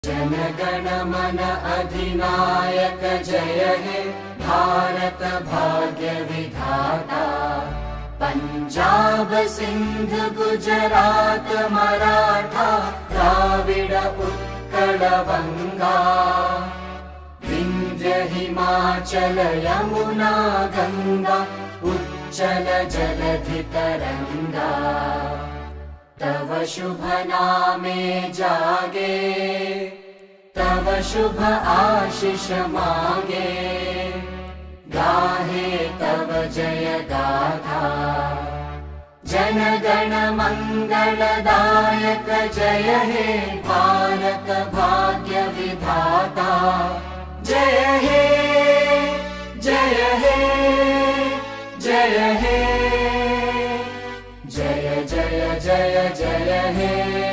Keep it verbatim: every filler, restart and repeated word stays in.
जन गण मन अधिनायक जय हे भारत भाग्य विधाता। पंजाब सिंध गुजरात मराठा द्राविड उत्कल बंगा। विंध्य हिमाचल यमुना गंगा उच्चल जलधि तरंगा। तव शुभ नामे जागे तव शुभ आशीष मागे। गाहे तव जय गाथा जन गण मंगलदायक जय हे भारत भाग्य विधाता। जय हे जय हे जय हे जय जय जय जय हे।